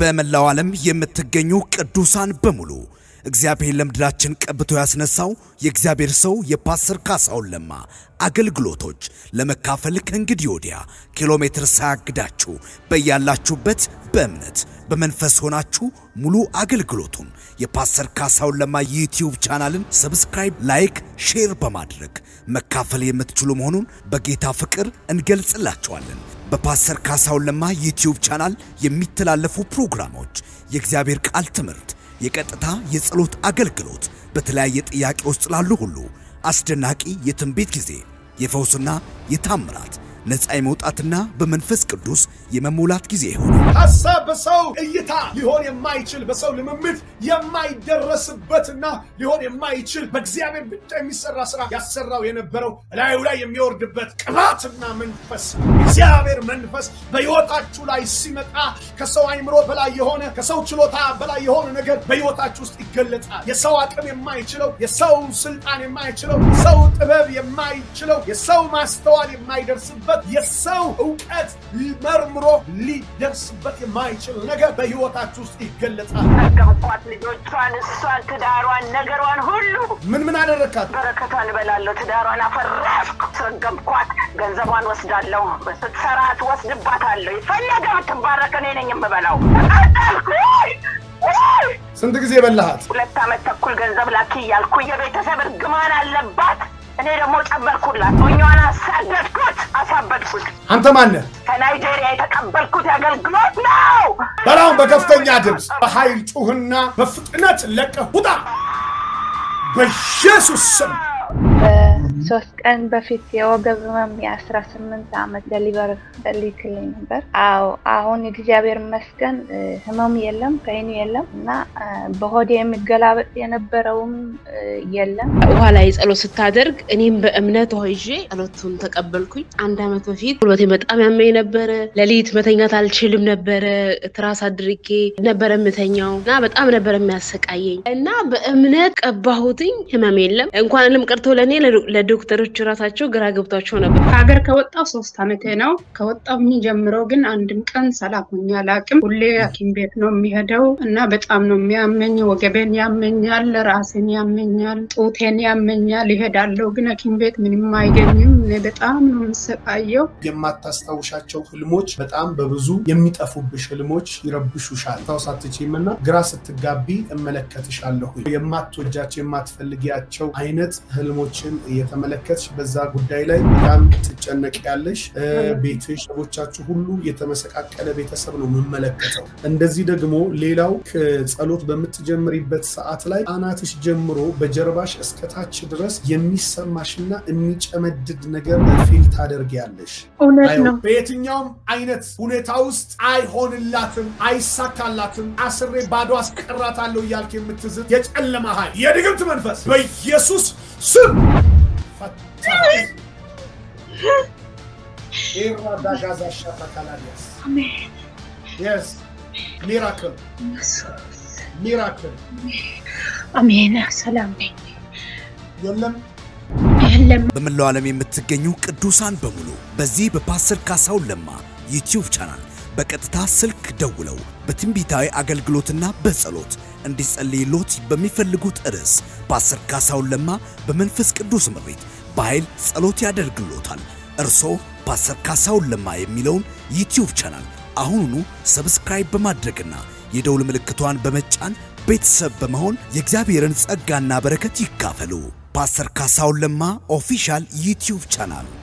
በመላው ዓለም የምትገኙ ቅዱሳን በሙሉ እግዚአብሔር ለምድራችን ቀብቶ ያስነሳው የእግዚአብሔር ሰው የፓስተር ካሳሁን ለማ አገልግሎቶች ለመካፈል ከእንግዲህ ወዲያ ኪሎሜትር ሳያግዳችሁ በያላችሁበት በእምነት በመንፈስ ሆናችሁ ሙሉ አገልግሎቱን የፓስተር ካሳሁን ለማ ዩቲዩብ ቻናልን ሰብስክራይብ፣ ላይክ፣ ሼር በማድረግ መካፈል የምትችሉ መሆኑን በጌታ ፍቅር እንገልጽላችኋለን። በፓስተር ካሳሁን ለማ ዩቲዩብ ቻናል የሚተላለፉ ፕሮግራሞች የእግዚአብሔር ቃል ትምህርት፣ የቀጥታ የጸሎት አገልግሎት፣ በተለያየ ጥያቄ ውስጥ ላሉ ሁሉ አስደናቂ የትንቢት ጊዜ፣ የፈውስና የታምራት ነፃ የመውጣትና በመንፈስ ቅዱስ የመሙላት ጊዜ ይሆናል። ሐሳብ በሰው እይታ ሊሆን የማይችል በሰው ልምምድ የማይደረስበትና ሊሆን የማይችል በእግዚአብሔር ብቻ የሚሰራ ስራ ያሰራው የነበረው ላዩ ላይ የሚወርድበት ቅባትና መንፈስ እግዚአብሔር መንፈስ በሕይወታችሁ ላይ ሲመጣ ከሰው አይምሮ በላይ የሆነ ከሰው ችሎታ በላይ የሆነ ነገር በሕይወታችሁ ውስጥ ይገለጣል። የሰው አቅም የማይችለው፣ የሰው ስልጣን የማይችለው፣ የሰው ጥበብ የማይችለው፣ የሰው ማስተዋል የማይደርስበት፣ የሰው ዕውቀት መርምሮ ሊደርስበት የማይችል ነገር በሕይወታችሁ ውስጥ ይገለጣል። ተገምቋት ልጆቿን፣ እሷን፣ ትዳሯን፣ ነገሯን ሁሉ ምን አደረካት? በረከቷን እበላለሁ፣ ትዳሯን አፈረስኩ። ተገምቋት ገንዘቧን ወስዳለሁ፣ ስትሰራት ወስድባታለሁ። የፈለገ ብትባረክ እኔ ነኝ የምበላው። ስንት ጊዜ በላሃት? 2 ዓመት ተኩል ገንዘብ ላኪ ያልኩ የቤተሰብ እርግማን አለባት። እኔ ደግሞ ጨመርኩላት። ሆኛዋን አሳደድኩት፣ አሳበድኩት። አንተ ማን ነህ? ከናይጄሪያ የተቀበልኩት አገልግሎት ነው። በላውን በከፍተኛ ድምፅ በኃይል ጩህና በፍጥነት ለቀህ ውጣ በኢየሱስ ስም። ሶስት ቀን በፊት የወገብ ህመም የ18 ዓመት ዴሊቨር ልክልኝ ነበር። አሁን እግዚአብሔር ይመስገን ህመም የለም፣ ፔን የለም እና በሆዴ የሚገላበጥ የነበረውም የለም። በኋላ ጸሎት ስታደርግ እኔም በእምነት ሆይጄ ጸሎቱን ተቀበልኩኝ። 1 ዓመት በፊት ጉልበቴ በጣም ያመኝ ነበር። ለሊት መተኛት አልችልም ነበር። ትራስ አድርጌ ነበር የምተኛው እና በጣም ነበር የሚያሰቃየኝ እና በእምነት ቀባሁትኝ። ህመም የለም። እንኳንም ቀርቶ ለኔ ለዶክተሮች ራሳቸው ግራ ገብቷቸው ነበር። ሀገር ከወጣው 3 ዓመቴ ነው። ከወጣሁኝ ጀምሮ ግን አንድም ቀን ሰላም ሆኜ አላውቅም። ሁሌ ሐኪም ቤት ነው የሚሄደው እና በጣም ነው የሚያመኝ። ወገቤን ያመኛል፣ ራሴን ያመኛል፣ ጡቴን ያመኛል። ይሄዳለሁ ግን ሐኪም ቤት ምንም አይገኝም። እኔ በጣም ነው የምሰቃየው። የማታስታውሻቸው ህልሞች በጣም በብዙ የሚጠፉብሽ ህልሞች ይረብሹሻል። ታውሳትቺምና ግራ ስትጋቢ እመለከትሻለሁ። የማትወጃቸው የማትፈልጊያቸው አይነት ህልሞችን የተመለከትሽ በዛ ጉዳይ ላይ በጣም ትጨነቂያለሽ። ቤተሰቦቻችሁ ሁሉ የተመሰቃቀለ ቤተሰብ ነው መመለከተው። እንደዚህ ደግሞ ሌላው ከጸሎት በመትጀምሪበት ሰዓት ላይ አናትሽ ጀምሮ በጀርባሽ እስከታች ድረስ የሚሰማሽና የሚጨመድድ ነገር ፊል ታደርጊያለሽ። እውነት ነው። በየትኛውም አይነት ሁኔታ ውስጥ አይሆንላትም፣ አይሳካላትም፣ አስሬ ባዶ አስቀራታለሁ እያልክ የምትዝት የጨለማ ኃይል የድግምት መንፈስ በኢየሱስ ስም አሜን። Yes, miracle. Miracle. አሜን። ሰላም ነኝ። የለም በመላው ዓለም የምትገኙ ቅዱሳን በሙሉ በዚህ በፓስተር ካሳሁን ለማ ዩቲዩብ ቻናል በቀጥታ ስልክ ደውለው በትንቢታዊ አገልግሎትና በጸሎት እንዲጸልይሎት በሚፈልጉት ርዕስ ፓስተር ካሳሁን ለማ በመንፈስ ቅዱስ ምሪት በኃይል ጸሎት ያደርግሎታል። እርሶ ፓስተር ካሳሁን ለማ የሚለውን ዩቲዩብ ቻናል አሁኑኑ ሰብስክራይብ በማድረግና የደውል ምልክቷን በመጫን ቤተሰብ በመሆን የእግዚአብሔርን ጸጋና በረከት ይካፈሉ። ፓስተር ካሳሁን ለማ ኦፊሻል ዩቲዩብ ቻናል